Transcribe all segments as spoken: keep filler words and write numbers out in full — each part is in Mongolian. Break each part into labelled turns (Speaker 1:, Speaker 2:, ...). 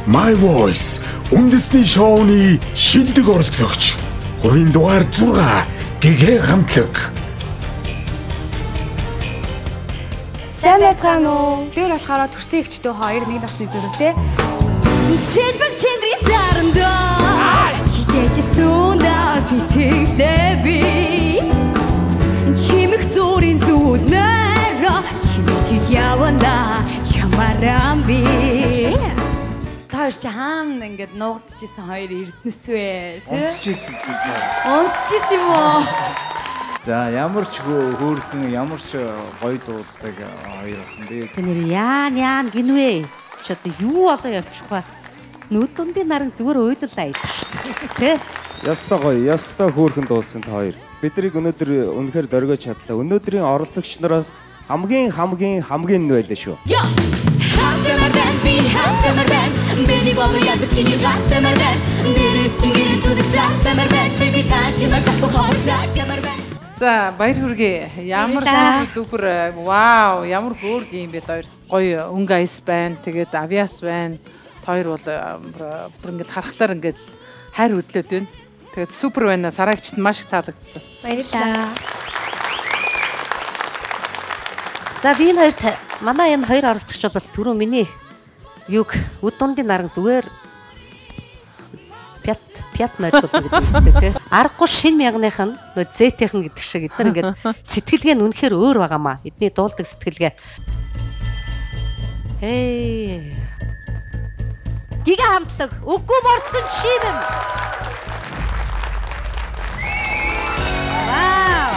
Speaker 1: My Voice үндэсний шоуны шилдэг оролцогч хувийн дугаар зурга гэгээ хамтлаг.
Speaker 2: Сайн байцгаана уу? Тэр болохоор төрсөн эгчтэй хоёр нэг насны дөрөвтэй. Сэлбэг тэнгэрийн сарандаа читэж сүндаа сэтгэлээ би. Чимэх зүрийн зүуднээр чимэж яванда чамарам би. Тааш чаан ингээд нуугдчихсан хоёр эрдэнэс вэ?
Speaker 3: Унтчихсан гэсэн юм.
Speaker 2: Унтчихсан юм уу?
Speaker 3: За ямар ч хөөрхөн ямар ч гоё дууддаг хоёр охин дээ.
Speaker 4: Тэнэр яан яан гинвэ. Ч одоо юу одоо явчих вэ? Нүдүндийн наран зүгээр уйлуулаа. Тэ?
Speaker 5: Яста гоё, яста хөөрхөн дуулсан та хоёр. Биднийг өнөөдөр үнэхээр дөргиж чадлаа. Өнөөдрийн оролцогч нараас хамгийн хамгийн хамгийн нь байлаа шүү.
Speaker 6: За баяр хүргэе. Ямар дүүпэр вау, ямар хөөрхөн юм бэ та хоёр. Гоё өнгө айс байна. Тэгээд авиас байна. Та хоёр бол бүр ингээд харахтаар ингээд хайр хөдлөөд байна. Тэгээд супер байна. Сараагчд маш их таалагдсан.
Speaker 2: Баярлалаа.
Speaker 4: За би энэ хоёрт манай энэ хоёр оролцогч бол бас түрүү миний юг үд дундын наран зүгээр пят пят найдвар гэдэг үстэй тий. Аргагүй шин мягных нь нөө зэтийнхэн гэдэг шиг эдгээр ингээд сэтгэлгээ нь үнэхээр өөр байгаамаа. Эдний дуулдаг сэтгэлгээ. Хей. Гига хамтлаг үгүй борцсон шивэм. Вау.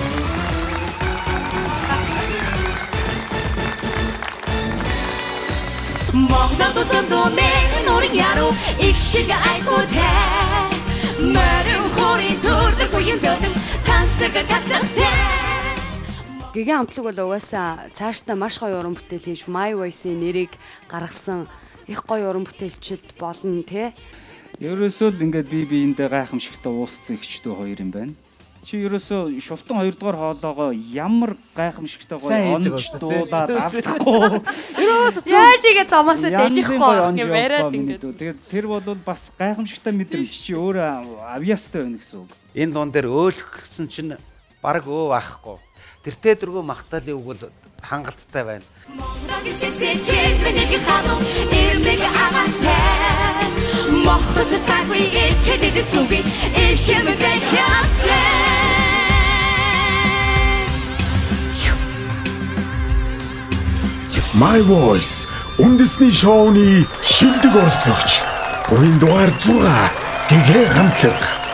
Speaker 2: Монголд зөндөө мэн нурын яруу их шиг айхуйтэй мөрөн хорийн төрдөг үеийн зөндөн тансаг татлагтай. Гига хамтлаг бол угаасаа цаашдаа маш гоё уран бүтээл хийж My Voice-ийн нэрийг гаргасан их гоё уран бүтээлчд болно тий.
Speaker 7: Ерөөсөө л ингээд би биендээ гайхамшигтай уусцсан ихчдүү хоёр юм байна. Чи ерөөсөө шувтан хоёр дахь хоолоогоо ямар гайхамшигтай гоё онч дуулаад автахгүй. Ерөөсөө
Speaker 2: яаж игээ замаасаа дэнихгүй юм яриад ингээд.
Speaker 7: Тэгээд тэр бол бас гайхамшигтай мэдрэмж чи өөрөө авьяастай байна гэсэн үг.
Speaker 8: Энэ дуун дээр өөлгсөн чинь баг өө байхгүй. Тэртээ дөрвөө махтаалын үг бол хангалттай байна.
Speaker 1: My Voice үндэсний шоуны шилдэг оролцогч хувийн дугаар зурга гэгээ хамтлаг.